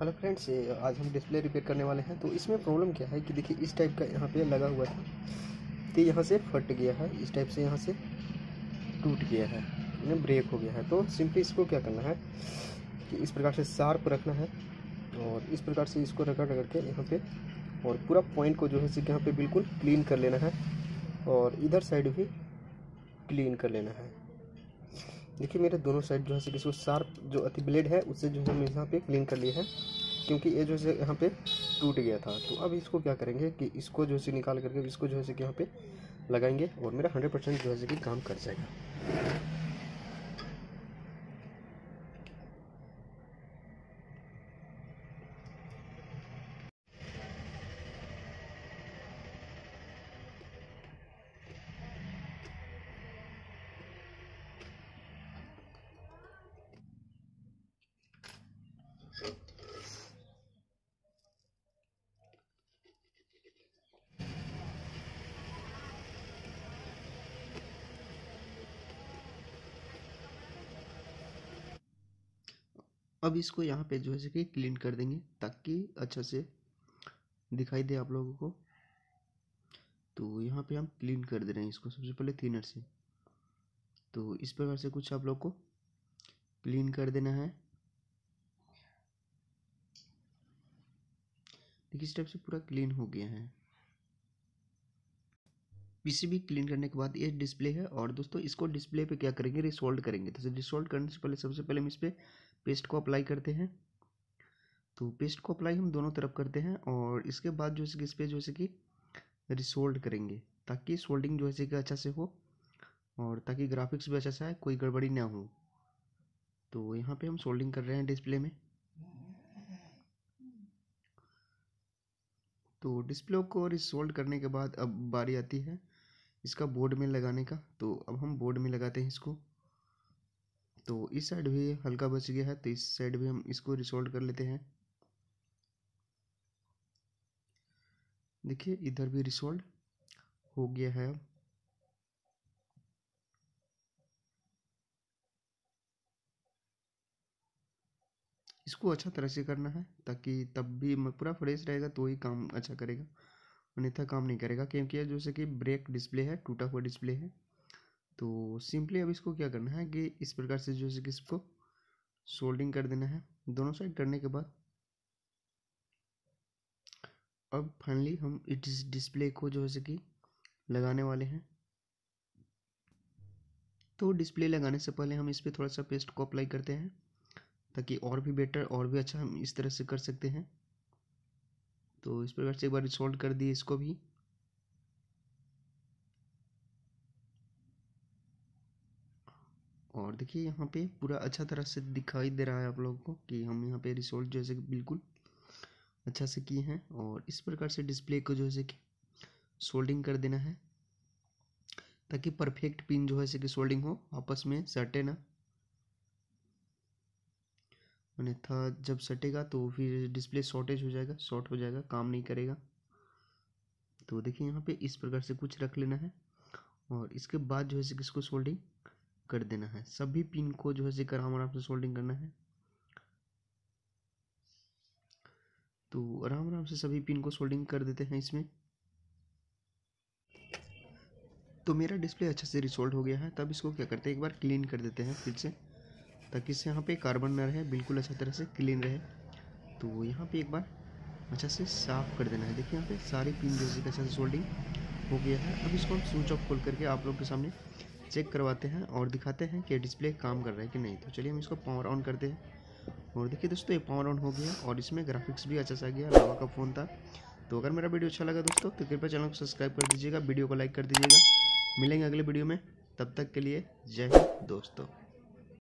Hello friends, आज हम display repair करने वाले हैं। तो इसमें प्रॉब्लम क्या है कि देखिए इस टाइप का यहाँ पे लगा हुआ था, तो यहाँ से फट गया है, इस टाइप से यहाँ से टूट गया है, यानी ब्रेक हो गया है। तो सिंपली इसको क्या करना है कि इस प्रकार से शार्प रखना है और इस प्रकार से इसको रगड़ रगड़ के यहाँ पे और पूरा पॉइंट को जो है यहाँ पे बिल्कुल क्लीन कर लेना है और इधर साइड भी क्लीन कर लेना है। देखिए मेरे दोनों साइड जो है इसको शार्प जो अति ब्लेड है उससे जो है हम यहाँ पे क्लीन कर लिए हैं, क्योंकि ये जो है यहाँ पे टूट गया था। तो अब इसको क्या करेंगे कि इसको जो है निकाल करके इसको जो है यहाँ पे लगाएंगे और मेरा 100% जो है कि काम कर जाएगा। अब इसको यहाँ पे जो है कि क्लीन कर देंगे ताकि अच्छा से दिखाई दे आप लोगों को। तो यहाँ पे हम क्लीन कर दे रहे हैं इसको सबसे पहले थिनर से। तो इस प्रकार से कुछ आप लोग को क्लीन कर देना है। देखिए इस टाइप से पूरा क्लीन हो गया है। पीसीबी क्लीन करने के बाद ये डिस्प्ले है और दोस्तों इसको डिस्प्ले पे क्या करेंगे, रिसोल्ड करेंगे। तो रिसोल्ड करने से पहले सबसे पहले हम इस पर पेस्ट को अप्लाई करते हैं। तो पेस्ट को अप्लाई हम दोनों तरफ करते हैं और इसके बाद जो है कि इस पर जो है कि रिसोल्ड करेंगे ताकि सोल्डिंग जो है कि अच्छा से हो और ताकि ग्राफिक्स भी अच्छा से आए, कोई गड़बड़ी ना हो। तो यहाँ पे हम सोल्डिंग कर रहे हैं डिस्प्ले में। तो डिस्प्ले को रिसोल्ड करने के बाद अब बारी आती है इसका बोर्ड में लगाने का। तो अब हम बोर्ड में लगाते हैं इसको। तो इस साइड भी हल्का बच गया है, तो इस साइड भी हम इसको रिसोल्ड कर लेते हैं। देखिए इधर भी रिसोल्ड हो गया है। अब इसको अच्छा तरह से करना है ताकि तब भी पूरा फ्रेश रहेगा तो ही काम अच्छा करेगा, अन्यथा काम नहीं करेगा। क्योंकि ये जैसे कि ब्रेक डिस्प्ले है, टूटा हुआ डिस्प्ले है। तो सिंपली अब इसको क्या करना है कि इस प्रकार से जो है कि इसको सोल्डिंग कर देना है दोनों साइड करने के बाद। अब फाइनली हम इस डिस्प्ले को जो है कि लगाने वाले हैं। तो डिस्प्ले लगाने से पहले हम इस पर थोड़ा सा पेस्ट को अप्लाई करते हैं ताकि और भी बेटर और भी अच्छा हम इस तरह से कर सकते हैं। तो इस प्रकार से एक बार सोल्ड कर दिए इसको भी। और देखिए यहाँ पे पूरा अच्छा तरह से दिखाई दे रहा है आप लोगों को कि हम यहाँ पे रिसोल्व जैसे कि बिल्कुल अच्छा से किए हैं। और इस प्रकार से डिस्प्ले को जो है कि सोल्डिंग कर देना है ताकि परफेक्ट पिन जो है कि सोल्डिंग हो, आपस में सटे ना, अन्यथा जब सटेगा तो फिर डिस्प्ले शॉर्टेज हो जाएगा, शॉर्ट हो जाएगा, काम नहीं करेगा। तो देखिए यहाँ पे इस प्रकार से कुछ रख लेना है और इसके बाद जो है कि इसको सोल्डिंग कर देना है। सभी पिन को जो है आराम से सोल्डिंग करना है। तो आराम से सभी पिन को सोल्डिंग कर देते हैं इसमें। तो मेरा डिस्प्ले अच्छे से रिसोल्व हो गया है। तब इसको क्या करते हैं, एक बार क्लीन कर देते हैं फिर से ताकि इससे यहाँ पे कार्बन न रहे, बिल्कुल अच्छा तरह से क्लीन रहे। तो यहाँ पे एक बार अच्छा से साफ़ कर देना है। देखिए यहाँ पे सारी पिन जैसे कि अच्छा से सोल्डिंग हो गया है। अब इसको हम स्विच ऑफ खोल करके आप लोग के सामने चेक करवाते हैं और दिखाते हैं कि डिस्प्ले काम कर रहा है कि नहीं। तो चलिए हम इसको पावर ऑन करते हैं और देखिए दोस्तों ये पावर ऑन हो गया और इसमें ग्राफिक्स भी अच्छा से आ गया। लावा का फ़ोन था। तो अगर मेरा वीडियो अच्छा लगा दोस्तों तो कृपया चैनल को सब्सक्राइब कर दीजिएगा, वीडियो को लाइक कर दीजिएगा। मिलेंगे अगले वीडियो में, तब तक के लिए जय हिंद दोस्तों।